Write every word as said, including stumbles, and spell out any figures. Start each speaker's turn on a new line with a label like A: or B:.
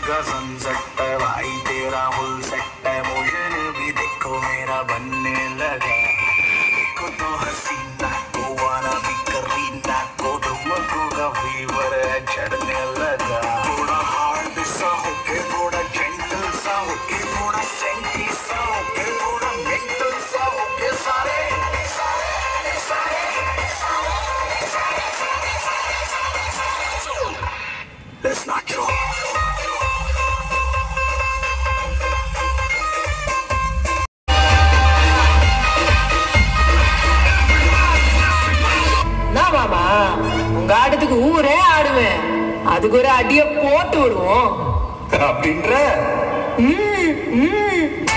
A: लगा सनसेट है भाई तेरा फुल सेट है मोशन भी देखो मेरा बनने लगा देखो तो हसीना को वाना भी करीना को तुमको का फीवर है चढ़ने लगा थोड़ा हार्ड सा होके थोड़ा जेंटल सा होके थोड़ा सेंटी सा होके थोड़ा मेंटल सा होके सारे सारे सारे Let's not joke.
B: நான் மாமா உங்க ஆட்டத்துக்கு ஊரே ஆடுவேன் அதுக்கு ஒரு அடிய போட்டு விடுவோம்
A: அப்படின்ற
B: ம் ம்